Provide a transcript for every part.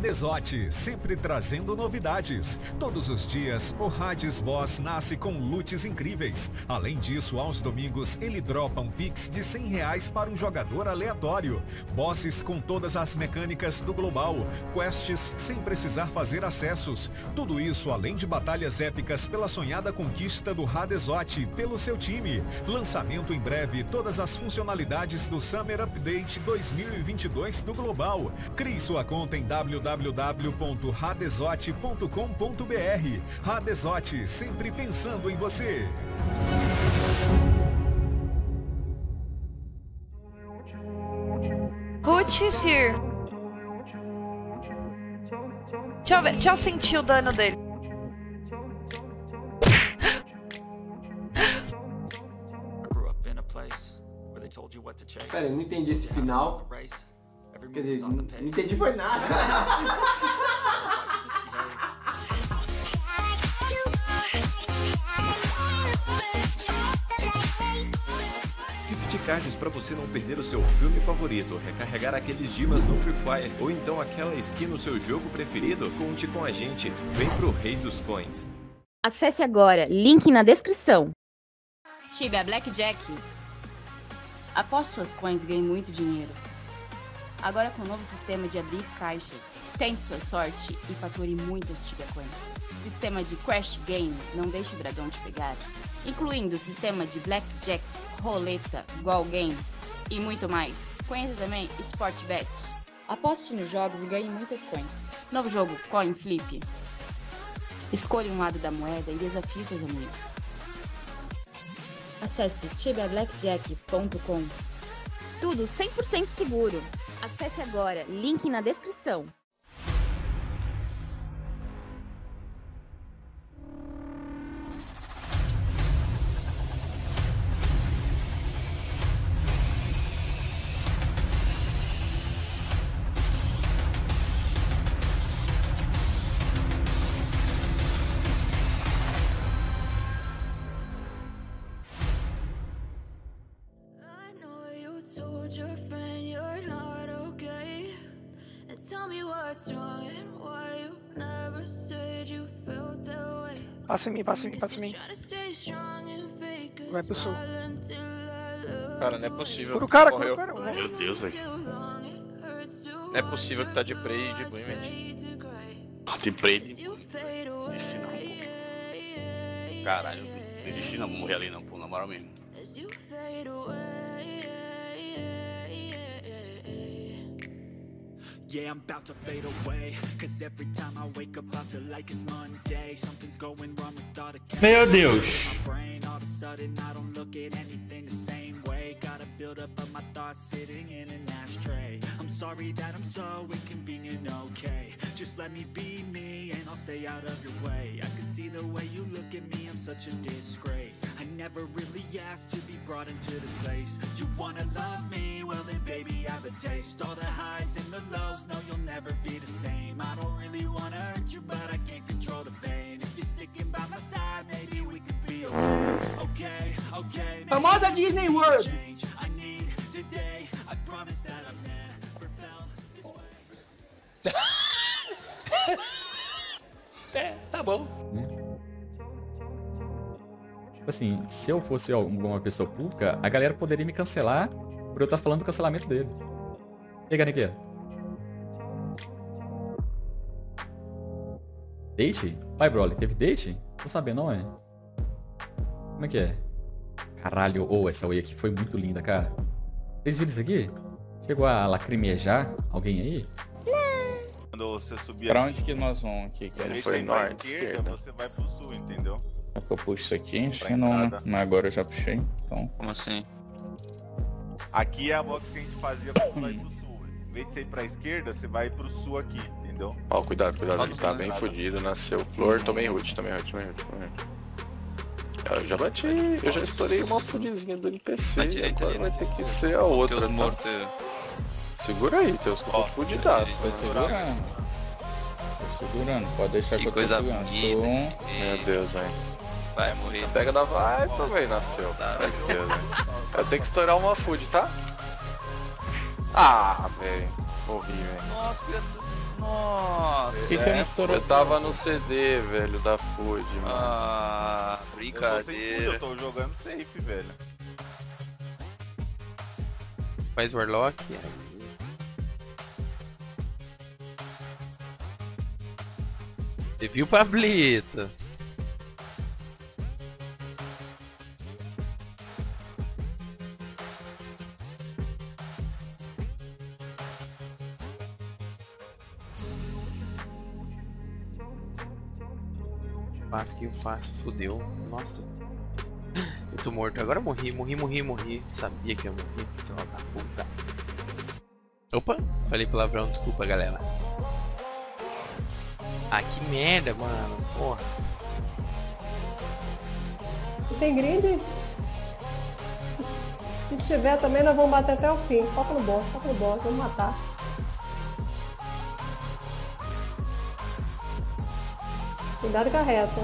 Radezotti, sempre trazendo novidades. Todos os dias, o Hades Boss nasce com loots incríveis. Além disso, aos domingos, ele dropa um Pix de R$100 para um jogador aleatório. Bosses com todas as mecânicas do Global. Quests sem precisar fazer acessos. Tudo isso além de batalhas épicas pela sonhada conquista do Radezotti pelo seu time. Lançamento em breve, todas as funcionalidades do Summer Update 2022 do Global. Crie sua conta em www.radezotti.com.br. Radezotti, sempre pensando em você. Put Fear. Deixa eu ver, deixa eu sentir o dano dele. Pera, eu não entendi esse final. Quer dizer, não entendi foi nada. Gift cards para você não perder o seu filme favorito, recarregar aqueles dimas no Free Fire ou então aquela skin no seu jogo preferido? Conte com a gente, vem pro Rei dos Coins. Acesse agora, link na descrição. Tibia Blackjack. Aposte suas coins e ganhe muito dinheiro. Agora com o novo sistema de abrir caixas, tente sua sorte e fature muitas Tibia Coins. Sistema de Crash Game, não deixe o dragão te pegar. Incluindo o sistema de Blackjack, roleta, Goal Game e muito mais. Conheça também Sportbet. Aposte nos jogos e ganhe muitas coins. Novo jogo, Coin Flip. Escolha um lado da moeda e desafie seus amigos. Acesse tibiablackjack.com. Tudo 100% seguro. Acesse agora, link na descrição. Told your friend you're not okay, and tell me what's wrong and why you never said you felt that way. Passa em mim, passa em mim, passa em mim. Vai pro sul. Cara, não é possível. Cura o cara, morreu. cura o cara. Meu Deus, velho. Não é possível que tá de prey de Buimet. De prey de Buimet. Disse não, pô. Caralho, eu disse não, vou morrer ali não, pô, na moral mesmo. Yeah, I'm about to fade away, cause every time I wake up I feel like it's Monday. Something's going wrong with all the Meu Deus. all of a sudden I don't look at anything the same way. Gotta build up of my thoughts sitting in an ashtray. I'm sorry that I'm so inconvenient, okay. Just let me be me and I'll stay out of your way. I can see the way you look at me, I'm such a disgrace. I never really asked to be brought into this place. You wanna love me? Well then baby I have a taste. All the highs and the lows, no you'll never be the same. I don't really wanna hurt you but I can't control the pain. If you're sticking by my side, maybe we could be okay. Okay, okay. Famosa Disney World. I need today. I promise that I've never felt this way. É, tá bom. Assim, se eu fosse alguma pessoa pública, a galera poderia me cancelar por eu estar falando do cancelamento dele. E aí, Ganequeira? Date? Vai, Broly, teve date? Não sabia não, é? Como é que é? Caralho, essa Oi aqui foi muito linda, cara. Vocês viram isso aqui? Chegou a lacrimejar alguém aí? Quando você subir Pra aqui, onde que nós vamos aqui? Que você foi vai pra norte, esquerda. você vai pro sul, entendeu? Eu puxo isso aqui, acho Pra que não, né? entrada. Mas agora eu já puxei, então... Como assim? Aqui é a box que a gente fazia quando você vai pro sul. Em vez de você ir pra esquerda, você vai pro sul aqui, entendeu? Ó, cuidado, ele tá bem fodido, nasceu flor, tomei root. Eu já bati, eu já estourei uma fudizinha do NPC, agora vai ter que ser a outra, tá? Segura aí, teus que eu tô fudidaço. Vai segurando. Tô segurando, pode deixar que eu tô segurando. Meu Deus, velho. Vai morrer. Pega da Viper, velho, nasceu. Meu Deus, velho. Eu tenho que estourar uma food, tá? Ah, velho. Morri, velho. Nossa, Nossa. Que você não estourou? Eu tava no CD, velho, da Food, mano. Ah, brincadeira. Eu tô jogando safe, velho. Faz Warlock. Você viu, Pablito? Fácil, fudeu. Nossa, eu tô morto. Agora morri. Sabia que eu morri, filho da puta. Opa, falei palavrão, desculpa, galera. Ah, que merda, mano. Porra. Não tem grid? Se tiver também, nós vamos bater até o fim. Foca no boss, vamos matar. Cuidado com a reta.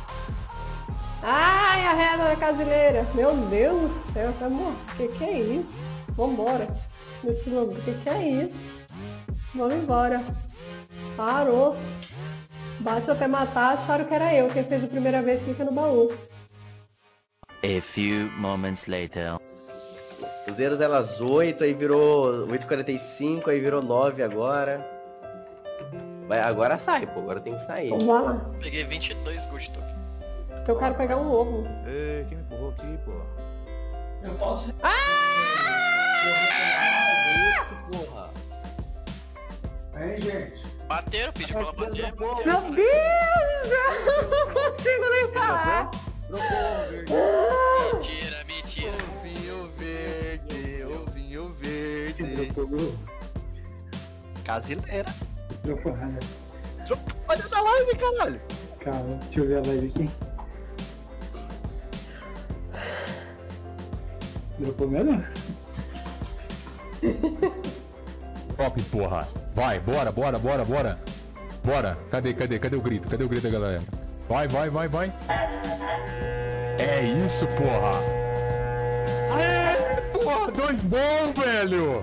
Ai, a reta da casileira. Meu Deus do céu, tá morto. Que é isso? Vambora. Nesse lugar, que é isso? Vamos embora. Parou. Bate até matar, acharam que era eu. Quem fez a primeira vez fica no baú. A few moments later. Os erros eram às 8, aí virou 8h45, aí virou 9 agora. Agora sai, pô. Agora tem que sair. Vamos lá. Peguei 22 gold token. Eu quero pegar um ovo. Ei, quem me empurrou aqui, pô? Eu posso... Porra. Aí, gente. Bateram, pediu pra ela bater. Meu Deus! Eu não consigo nem parar. Mentira. Ovinho verde. Casileira. Olha da live, caralho. Calma, deixa eu ver a live aqui. Dropou mesmo? Top, porra. Vai, bora. Bora. Cadê o grito? Cadê o grito da galera? Vai. É isso, porra. Aê, porra, 2 bons, velho.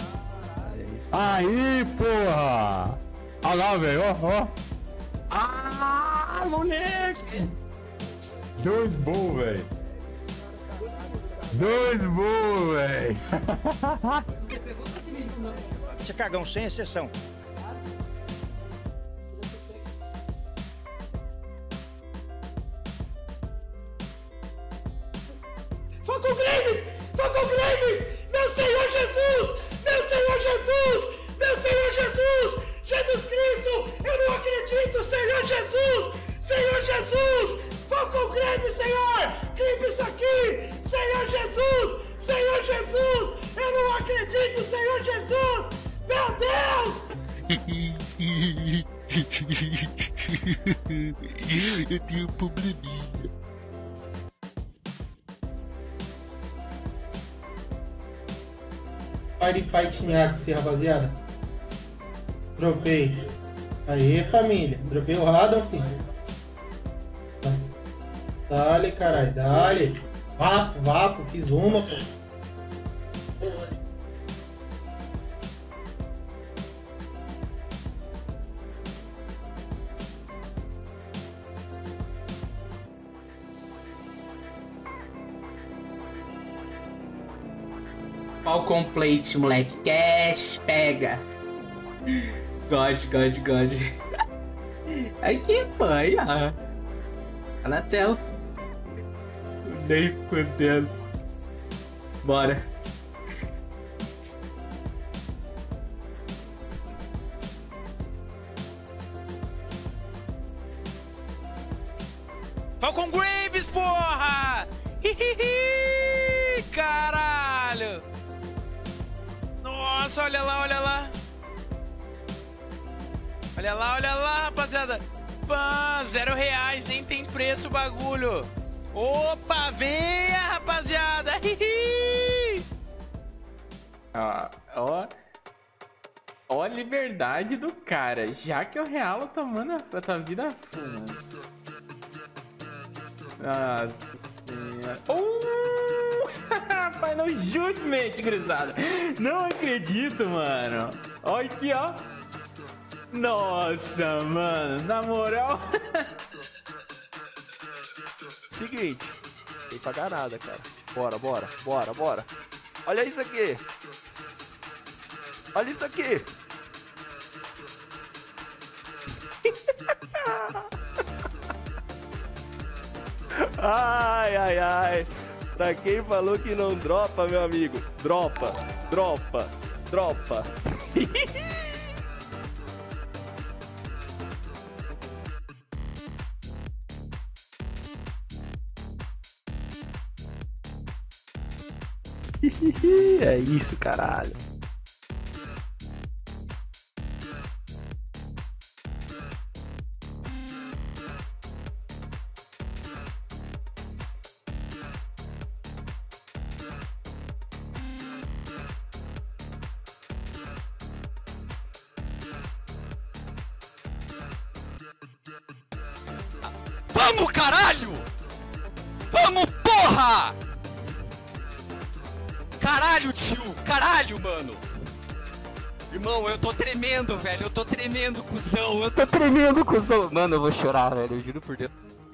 Aí, porra. Olha lá, velho, ó. Ah, moleque. 2 bons, velho. 2 bons, velho. Você cagão, sem exceção. Foco Graves! Meu Senhor Jesus! Jesus Cristo! Eu não acredito, Senhor Jesus! Foco Graves, Senhor! Clipe isso aqui! Senhor Jesus! Eu não acredito, Senhor Jesus! Meu Deus! Eu tenho um probleminha. Firefighting Axe, rapaziada. Dropei. Aê, família. Dropei o Radon, filho. Dale, caralho. Dale. Vapo. Fiz uma, pô. Falcon Plate, moleque. Cash, pega. God. Aqui, pai. Tá na tela. Nem fudendo. Bora. Falcon Graves, porra! Caralho! Nossa, olha lá. Olha lá, rapaziada. Pã, R$0, nem tem preço o bagulho. Opa, venha, rapaziada. Ó a liberdade do cara. Já que o real tomando a tua vida fuma. Nossa senhora. Rapaz, no Judgment, gurizada. Não acredito, mano. Olha aqui, ó. Nossa, mano, na moral. Seguinte, tem que pagar nada, cara. Bora, bora, bora, bora. Olha isso aqui. Olha isso aqui. Ai, ai, ai. Pra quem falou que não dropa, meu amigo, dropa, dropa, dropa. É isso, caralho. Vamos, caralho! Vamos, porra! Caralho, tio! Caralho, mano! Irmão, eu tô tremendo, velho. Eu tô tremendo, cuzão. Eu tô tremendo, cuzão. Mano, eu vou chorar, velho. Eu juro por Deus.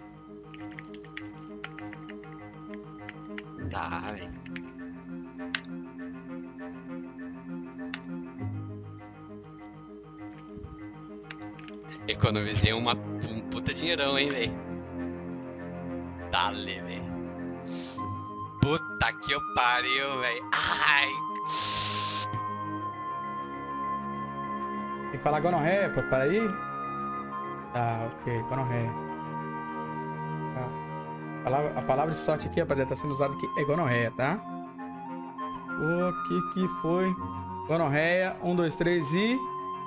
Tá, velho. Economizei um puta dinheirão, hein, velho. Dale, velho. Puta que eu pariu, velho. Ai. Tem que falar gonorreia, pô, para aí. Tá, ok, gonorreia. Tá. A palavra de sorte aqui, rapaziada, tá sendo usada aqui, é gonorreia, tá? O que foi? Gonorreia, 1, 2, 3 e...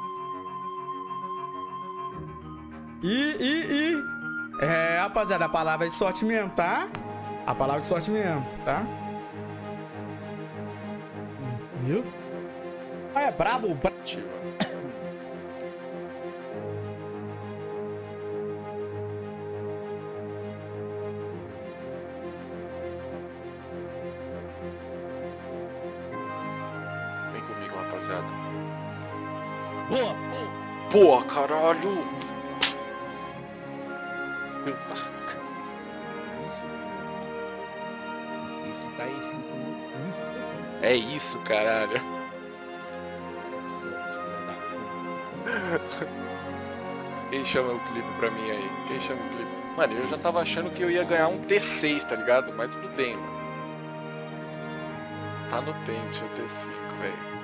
É, rapaziada, a palavra de sorte mesmo, tá? A palavra de sorte mesmo, tá? Viu? Ah, é brabo, Vem comigo, rapaziada. Boa! Boa, caralho! Esse tá aí, 5 minutos. É isso, caralho. Quem chama o clipe pra mim aí? Quem chama o clipe? Mano, eu já tava achando que eu ia ganhar um T6, tá ligado? Mas tudo bem, mano. Tá no pente o T5, velho.